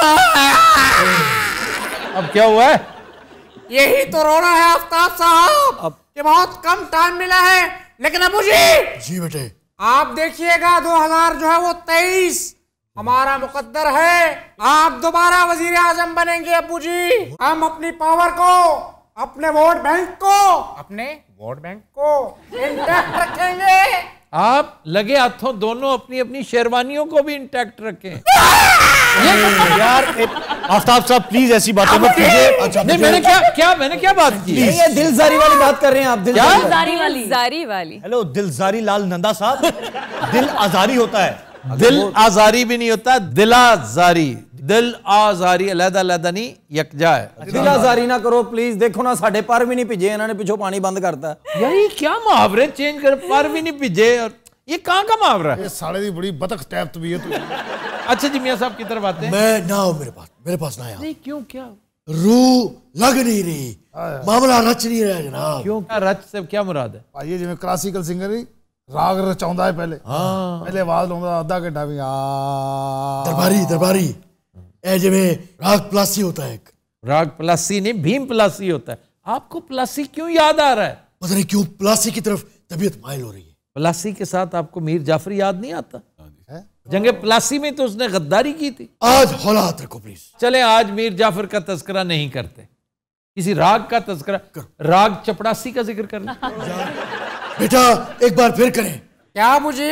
A: अब क्या हुआ है?
D: यही तो रोना है आफ्ताब साहब कि बहुत कम टाइम मिला है। लेकिन अबू जी
C: जी बेटे
D: आप देखिएगा दो हजार जो है वो तेईस हमारा मुकद्दर है। आप दोबारा वजीर आजम बनेंगे अबू जी। हम अपनी पावर को, अपने वोट बैंक को, अपने वोट बैंक को इंटैक्ट रखेंगे।
A: आप लगे हाथों दोनों अपनी अपनी शेरवानियों को भी इंटैक्ट रखें।
E: यार आफ्ताब साहब प्लीज ऐसी बातें मत कीजिए।
A: अच्छा नहीं मैंने क्या क्या मैंने क्या बात की?
J: ये दिलजारी वाली बात कर रहे हैं आप।
K: दिलजारी वाली दिलजारी वाली
E: हेलो दिलजारी लाल नंदा साहब, दिल आजारी होता है,
A: दिल आजारी भी नहीं होता, दिलाजारी। दिल आजारी अलहदा अलहदा नहीं यकजा है।
J: दिलाजारी ना करो प्लीज। देखो ना साढ़े पर भी नहीं भिजे, इन्होंने पिछों पानी बंद करता है।
A: यार ये क्या मुहावरे चेंज कर, पर भी नहीं भिजे और ये कहाँ का मुहावरा है?
B: ये साले दी बड़ी बतख टाइप तबीयत हुई।
A: अच्छा जी मियां साहब की तरफ आते हैं।
C: मैं ना हो मेरे पास मेरे पास ना आया।
A: नहीं क्यों क्या?
C: रूह लग नहीं रही, मामला रच नहीं रहा जनाब।
A: क्यों क्या रच से क्या मुराद है?
B: भाई जिवें क्लासिकल सिंगर ही राग रचाउंदा है पहले पहले आवाज लाउंदा आधा घंटा भी आ
C: दरबारी दरबारी ए जिवें राग प्लासी होता है। एक
A: राग प्लासी नहीं भीम प्लासी होता है। आपको प्लासी क्यों याद आ रहा है?
C: पता नहीं क्यों प्लासी की तरफ तबीयत माइल हो रही है।
A: प्लासी के साथ आपको मीर जाफर याद नहीं आता? जंगे प्लासी में तो उसने गद्दारी की थी।
C: आज हौलात रखो प्लीज।
A: चले आज मीर जाफर का तस्करा नहीं करते, किसी राग का तस्करा, राग चपड़ासी का जिक्र करना।
C: बेटा एक बार फिर करें।
D: क्या मुझे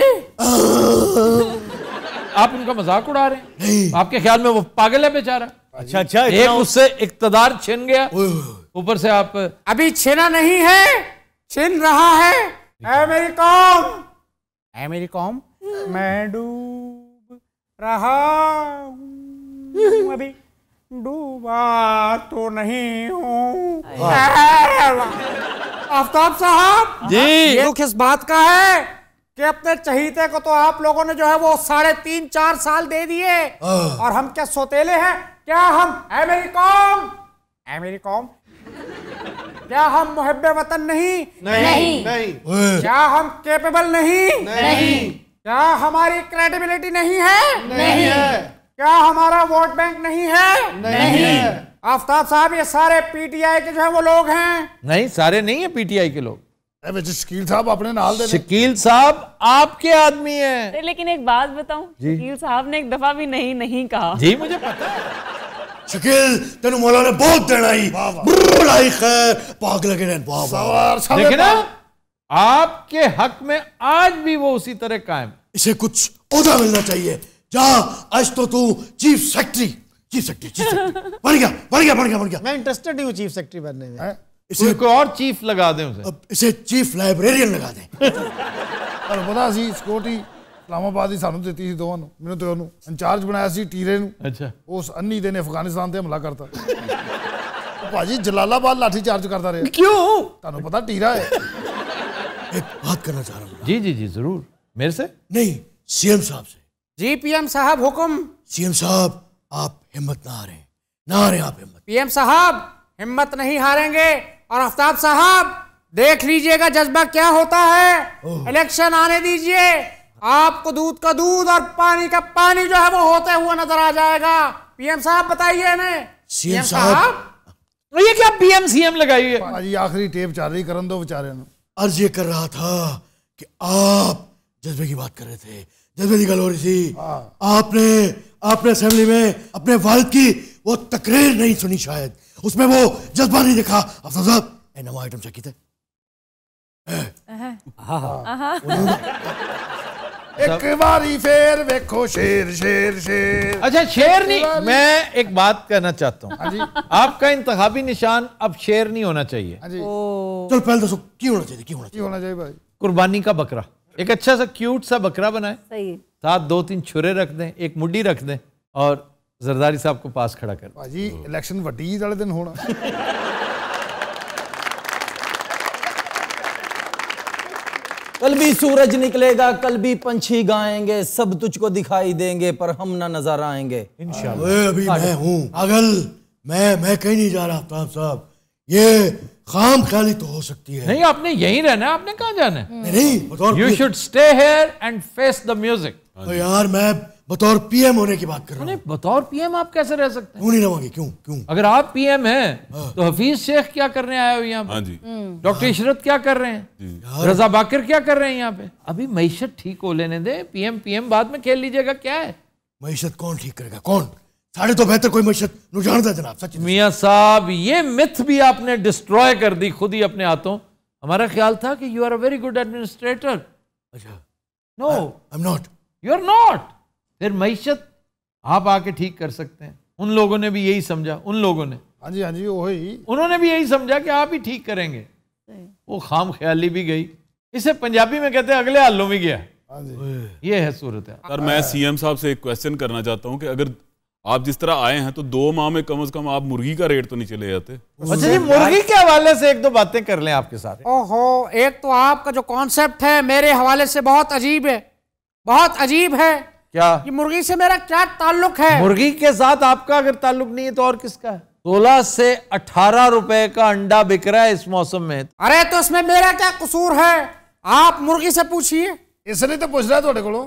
A: आप उनका मजाक उड़ा रहे हैं?
C: नहीं
A: आपके ख्याल में वो पागल है बेचारा?
E: अच्छा अच्छा
A: एक उससे इक्तदार छिन गया, ऊपर से आप
D: अभी छिना नहीं है, छिन रहा है। ऐ मेरी कौम, ऐ मेरी कौम, मैं डूब रहा हूँ, अभी डूबा तो नहीं हूँ। आफ्ताब साहब
A: जी
D: दुख इस बात का है कि अपने चहीते को तो आप लोगों ने जो है वो साढ़े तीन चार साल दे दिए और हम क्या सोतेले हैं क्या? हम ऐ मेरी कौम, ऐ मेरी कौम, क्या हम मुहब्बे वतन नहीं?
F: नहीं
B: नहीं
D: क्या हम केपेबल नहीं?
F: नहीं
D: क्या हमारी क्रेडिबिलिटी नहीं है?
F: नहीं
D: क्या हमारा वोट बैंक नहीं है?
F: नहीं
D: आफ्ताब साहब ये सारे पीटीआई के जो है वो लोग हैं।
A: नहीं सारे नहीं है पीटीआई के लोग।
B: ए विच शकील साहब अपने नाल दे
A: शकील साहब आपके आदमी हैं।
H: लेकिन एक बात बताऊं, शकील साहब ने एक दफा भी नहीं नहीं कहा।
A: जी मुझे पता है।
C: शकील तेनु मौला ने बहुत देना ही बुलाई खैर पाग लगे ने वाह
B: सवार
A: लेकिन आपके हक में आज भी वो उसी तरह कायम।
C: इसे कुछ ओहदा मिलना चाहिए। जा आज तो तू chief secretary chief secretary chief secretary बन गया बन गया बन गया बन गया।
G: मैं इंटरेस्टेड नहीं हूँ चीफ सेक्रेटरी बनने में।
C: इसे
A: कोई और चीफ लगा दें उसे।
C: अब इसे चीफ लाइब्रेरियन लगा दें।
B: ਤੁਹਾਨੂੰ ਪਤਾ ਸੀ ਸਿਕਿਉਰਿਟੀ ਇਸਲਾਮਾਬਾਦ ਹੀ ਸਾਨੂੰ ਦਿੱਤੀ ਸੀ ਦੋਵਾਂ ਨੂੰ। ਮੈਨੂੰ ਤੇ ਉਹਨੂੰ ਇੰਚਾਰਜ ਬਣਾਇਆ ਸੀ ਟੀਰੇ ਨੂੰ।
A: ਅੱਛਾ
B: ਉਸ ਅੰਨੀ ਦੇ ਨੇ ਅਫਗਾਨਿਸਤਾਨ ਤੇ ਹਮਲਾ ਕਰਤਾ। ਭਾਜੀ ਜਲਾਲਾਬਾਦ ਲਾਠੀ ਚਾਰਜ ਕਰਦਾ ਰਿਹਾ।
A: क्यों?
B: ਤੁਹਾਨੂੰ ਪਤਾ ਟੀਰਾ ਹੈ।
C: एक बात करना चाह रहा हूँ।
A: जी जी जी जरूर। मेरे से
C: नहीं सीएम साहब से।
D: जी पीएम साहब हुक्म।
C: सीएम साहब आप हिम्मत ना हारें, ना हारें आप हिम्मत।
D: पीएम साहब हिम्मत नहीं हारेंगे और आफ्ताब साहब देख लीजिएगा जज्बा क्या होता है। इलेक्शन आने दीजिए, आपको दूध का दूध और पानी का पानी जो है वो होते हुए नजर आ जाएगा। पीएम साहब बताइए इन्हें।
C: सीएम साहब
A: ये क्या पीएम सीएम लगाई है?
B: ਭਾਜੀ ਆਖਰੀ ਟੇਪ ਚੱਲ ਰਹੀ ਕਰਨ ਦੋ ਵਿਚਾਰਿਆਂ ਨੂੰ।
C: अर्ज ये कर रहा था कि आप जज्बे की बात कर रहे थे, जज्बे की गल हो रही थी। आपने आपने असेंबली में अपने वालिद की वो तकरीर नहीं सुनी, शायद उसमें वो जज्बा नहीं देखा। अफसर साहब ए नवा आइटम चेक कीते
B: ਇੱਕ ਵਾਰੀ ਫੇਰ ਵੇਖੋ ਸ਼ੇਰ ਸ਼ੇਰ ਸ਼ੇਰ।
A: अच्छा शेर नहीं, मैं एक बात कहना चाहता हूँ। आपका इंतखाबी निशान अब शेर नहीं होना चाहिए।
B: ਹਾਂਜੀ
C: चल पहले दसो क्यों होना चाहिए क्यों होना
B: ਕੀ ਹੋਣਾ ਚਾਹੀਦਾ ਭਾਈ?
A: कुर्बानी का बकरा, एक अच्छा सा क्यूट सा बकरा बनाए,
F: सही
A: साथ दो तीन छुरे रख दें, एक मुड्डी रख दें और जरदारी साहब को पास खड़ा कर दें।
B: ਭਾਜੀ ਇਲੈਕਸ਼ਨ ਵੱਡੀ ਈਦ ਵਾਲੇ ਦਿਨ ਹੋਣਾ।
J: तो कल भी सूरज निकलेगा, कल भी पंछी गाएंगे, सब तुझको दिखाई देंगे पर हम ना नजर आएंगे इंशाल्लाह।
C: ओए अभी मैं हूँ पागल, मैं मैं कहीं नहीं जा रहा आफ्ताब साहब। ये खाम ख्याली तो हो सकती है।
A: नहीं, आपने यहीं रहना है, आपने कहाँ जाना है?
C: नहीं, बतौर
A: you should stay here and face the music.
C: यार मैं बतौर पीएम होने की बात कर रहा हूँ।
A: बतौर पीएम आप कैसे रह सकते हैं?
C: क्यों नहीं रहोगे? क्यों क्यों?
A: अगर आप पीएम हैं तो हफीज शेख क्या करने आए हो यहाँ
L: हाँ जी।
A: पे? डॉक्टर इशरत क्या कर रहे हैं? रजा बाकर क्या कर रहे हैं यहाँ पे? अभी मईशत ठीक हो लेने दे, पीएम पीएम बाद में खेल लीजिएगा। क्या है
C: मईशत कौन ठीक करेगा? कौन? साढ़े तो बेहतर कोई मईशत नु जानता है जनाब। सच
A: मियाँ साहब, ये मिथ भी आपने डिस्ट्रॉय कर दी खुद ही अपने हाथों। हमारा ख्याल था कि you are a very good administrator.
C: अच्छा,
A: no,
C: I am not.
A: You are not. फिर मईशत आप आके ठीक कर सकते हैं। उन लोगों ने भी यही समझा, उन लोगों ने,
B: हाँ जी हाँ जी, वही
A: उन्होंने भी यही समझा कि आप ही ठीक करेंगे। वो खाम ख्याली भी गई। इसे पंजाबी में कहते हैं अगले हालों में गया।
B: हाँ जी,
A: ये है सूरत है।
L: सर मैं सीएम साहब से एक क्वेश्चन करना चाहता हूँ कि अगर आप जिस तरह आए हैं तो दो माह में कम से कम आप मुर्गी का रेट तो नहीं चले जाते?
A: अच्छा जी, मुर्गी के हवाले से एक दो बातें कर लें आपके साथ।
G: ओहो, एक तो आपका जो कॉन्सेप्ट है मेरे हवाले से बहुत अजीब है, बहुत अजीब है।
A: क्या?
G: ये मुर्गी से मेरा क्या ताल्लुक है?
A: मुर्गी के साथ आपका अगर ताल्लुक नहीं है तो और किसका है? सोलह से अठारह रुपए का अंडा बिक रहा है इस मौसम में।
G: अरे तो इसमें मेरा क्या कसूर है? आप मुर्गी से पूछिए।
B: इसलिए तो पूछ रहा थोड़े को।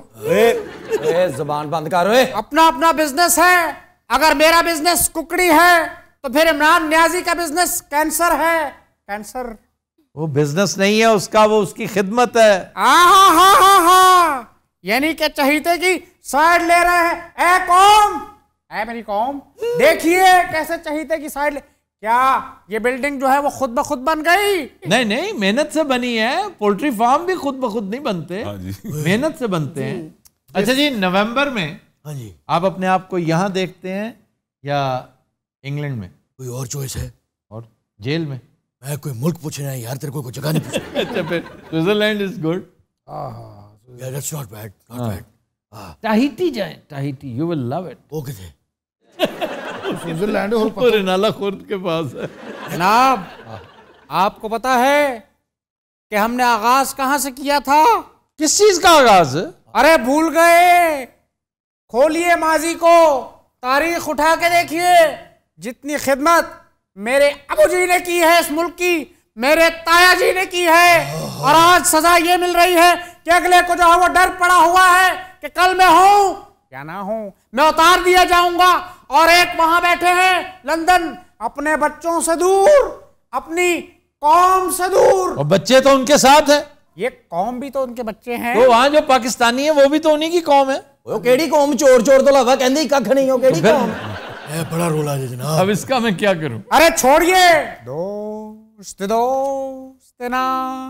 J: जबान बंद कर। ओए
G: अपना अपना बिजनेस है। अगर मेरा बिजनेस कुकड़ी है तो फिर इमरान न्याजी का बिजनेस कैंसर है। कैंसर
A: वो बिजनेस नहीं है उसका, वो उसकी खिदमत है।
G: हाँ हाँ हाँ हाँ, यानी कि चहीते की साइड ले रहे हैं। ए कौम, ए मेरी कौम, देखिए कैसे चहीते की साइड ले। क्या ये बिल्डिंग जो है वो खुद ब खुद बन गई?
A: नहीं नहीं, मेहनत से बनी है। पोल्ट्री फार्म भी खुद ब खुद नहीं बनते, मेहनत से बनते हैं। अच्छा जी, नवंबर में
C: हाँ जी,
A: आप अपने आप को यहाँ देखते हैं या इंग्लैंड में?
C: कोई और चॉइस है?
A: और जेल में?
C: मैं कोई मुल्क पूछना है यार, तेरे को कोई जगह नहीं पूछना।
A: अच्छा, फिर Switzerland is good.
C: Yeah, that's not bad, not
A: हाँ।
C: bad. हाँ।
A: टाहिटी जाए, टाहिटी, you will love it।
C: वो किथे?
B: स्विट्जरलैंड और
A: और रिनाला खुर्द के पास है।
G: जनाब, आपको पता है कि हमने आगाज कहां से किया था?
A: किस चीज का आगाज?
G: अरे भूल गए? खोलिए माजी को, तारीख उठा के देखिए। जितनी खिदमत मेरे अबू जी ने की है इस मुल्क की, मेरे ताया जी ने की है, और आज सजा ये मिल रही है कि अगले को जो है वो डर पड़ा हुआ है कि कल मैं हूं या ना हूं, मैं उतार दिया जाऊंगा। और एक वहां बैठे हैं लंदन, अपने बच्चों से दूर, अपनी कौम से दूर।
A: और बच्चे तो उनके साथ है।
G: ये कौम भी तो उनके बच्चे हैं।
A: तो वहां जो पाकिस्तानी है वो भी तो उन्हीं की कौम है।
J: वो केड़ी कौम? चोर चोर तो लगा कहंदी कख नहीं हो। केड़ी कौम?
C: ए, बड़ा रोला है जनाब।
A: अब इसका मैं क्या करूं?
G: अरे छोड़िए, दोस्त दोस्त ना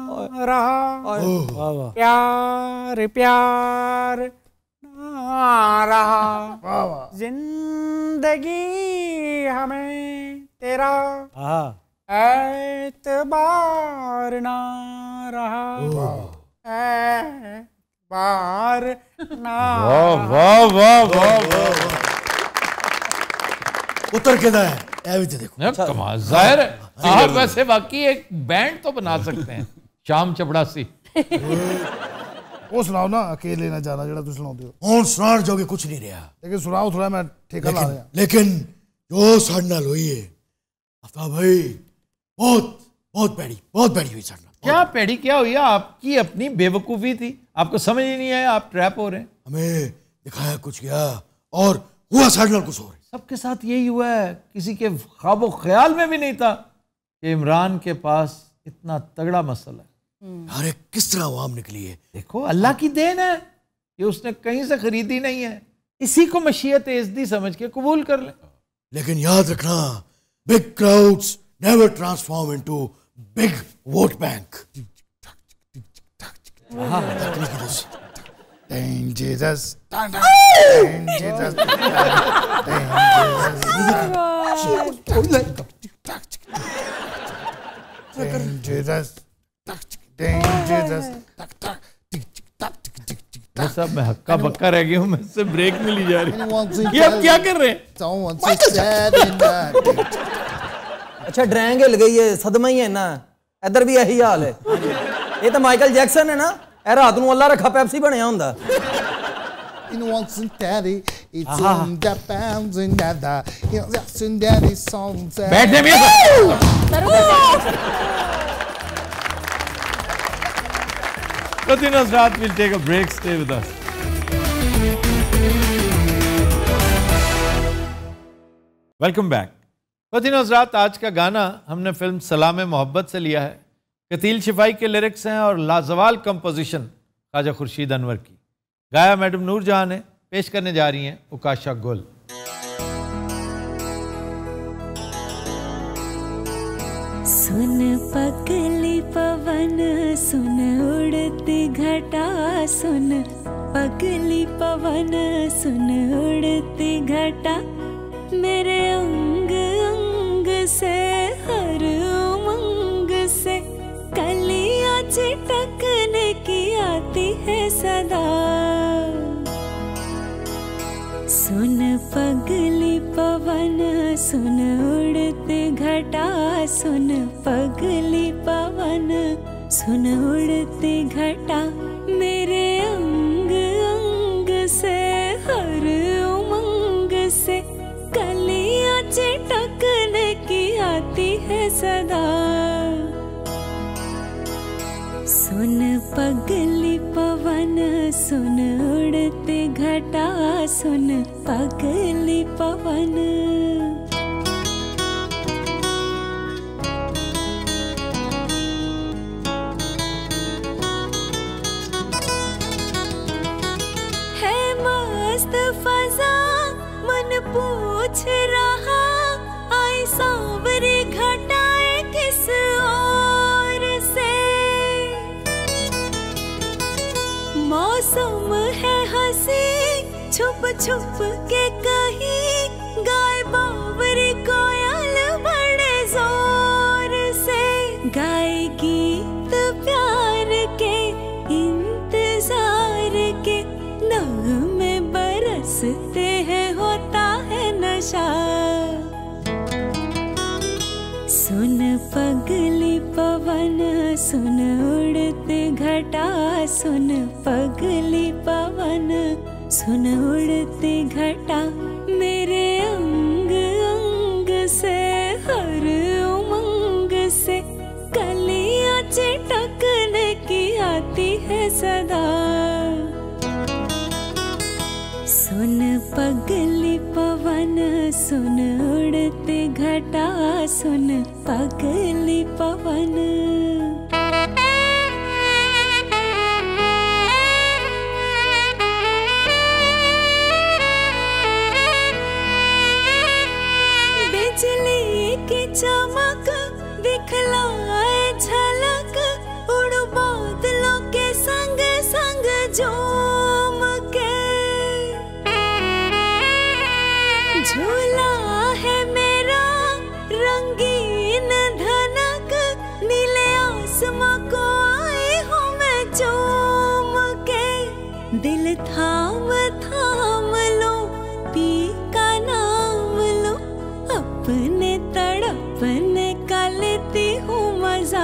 G: रहा, प्यार प्यार ना रहा, जिंदगी हमें तेरा एतबार ना रहा, एतबार ना।
A: वाह वाह वाह वाह वाह,
C: उतर के दा है ए भी देखो।
A: कमाल, जाहिर है आप वैसे बाकी एक बैंड तो बना सकते हैं। शाम चपड़ासी।
B: वो सुनाओ ना, अकेले ना जाना जरा तुम सुनाते हो।
C: कौन सुनार जोगे कुछ नहीं रहा,
B: लेकिन सुनाओ थोड़ा, मैं ठेका ला रहा।
C: लेकिन जो साढ़ नाल हुई है आफ्ताब भाई, बहुत बहुत पैड़ी, बहुत पैड़ी हुई साढ़ नाल।
A: क्या पैड़ी क्या हुई? आपकी अपनी बेवकूफी थी, आपको समझ ही नहीं आया, आप ट्रैप हो रहे हैं।
C: हमें दिखाया कुछ गया और हुआ साढ़ नाल कुछ और।
A: सबके साथ यही हुआ है। किसी के ख्वाबो ख्याल में भी नहीं था कि इमरान के पास इतना तगड़ा मसला है।
C: अरे किस तरह आवाम निकली है।
A: देखो, अल्लाह की देन है, ये उसने कहीं से खरीदी नहीं है। इसी को मशीयत इज़्दी समझ के कबूल कर ले।
C: लेकिन याद रखना, big crowds never transform into big vote bank.
B: Dangerous, dangerous, dangerous,
A: मैं सब मैं हक्का बक्का रह गया हूँ, मैं से ब्रेक मिली जा रही। ये आप क्या कर रहे हैं?
J: अच्छा ड्रैंग हिल गई है, सदमा ही है ना। इधर भी यही हाल है। ये तो माइकल जैक्सन है ना। ਇਹ ਰਾਤ ਨੂੰ ਅੱਲਾ ਰੱਖਾ ਪੈਪਸੀ ਬਣਿਆ ਹੁੰਦਾ
B: In once and daddy, it's on the pounds and dada. Yes and daddy songs.
A: बैठने में Continue Nusrat, we'll take a break. Stay with us. Welcome back. फतेह नज़रात, आज का गाना हमने फिल्म सलाम मोहब्बत से लिया है। कतील शिफाई के लिरिक्स हैं और लाजवाल कंपोजिशन ख्वाजा खुर्शीद अनवर की। गाया मैडम नूरजहां ने, पेश करने जा रही हैं उकाशा गुल।
M: सुन पगली पवन सुन उड़ती घटा सुन पगली पवन सुन उड़ती घटा मेरे अंग अंग से हर उमंग से कलियां चिटकने की आती है सदा। सुन पगली पवन सुन उड़ती घटा सुन पगली पवन सुन उड़ती घटा मेरे अंग अंग से हर उमंग से कलियां चिटकने की आती है सदा। सुन पगली पवन सुन उड़ती घटा सुन पगली पवन। है मस्त फजा मन पूछ रहा आई सांवरी घटाए किस और से। मौसम है हंसी छुप छुप के कहीं गाय बावरी कोयल बड़े जोर से। गाय गीत प्यार के इंतजार के नगमे बरसते हैं होता है नशा। सुन पगली पवन सुन उड़ती घटा सुन पगली पवन सुन उड़ती घटा मेरे अंग अंग से हर उमंग से कलियां चिटकने की आती है सदा। सुन पगली पवन सुन उड़ती घटा सुन पगली पवन। बिजली की चमक दिखलाए झलक उड़ बादलों के संग संग झूम के। झूला है मेरा रंगीन धनक नीले आसमां को आई हूँ मैं चूम के। दिल थाम थाम लो पी का नाम लो अपने तड़पने का लेती हूँ मजा।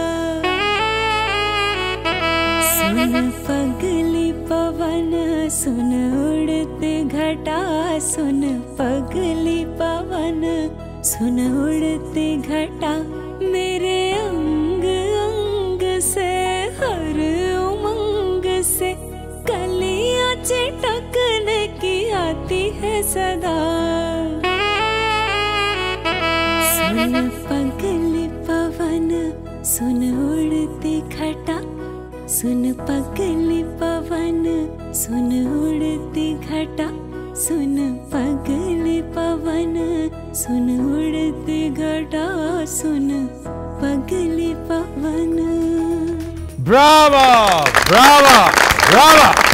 M: सुन पगली पवन सुन उड़ती घटा सुन पगली पवन सुन उड़ती घटा मेरे अंग अंग से हर उमंग से कलियां चिटकने की आती है सदा। सुन पगली पवन सुन उड़ती घटा सुन पगली पवन सुन उड़ती घटा सुन पगली पवन सुन उड़ती घटा सुन पगली पवन।
A: Bravo Bravo Bravo.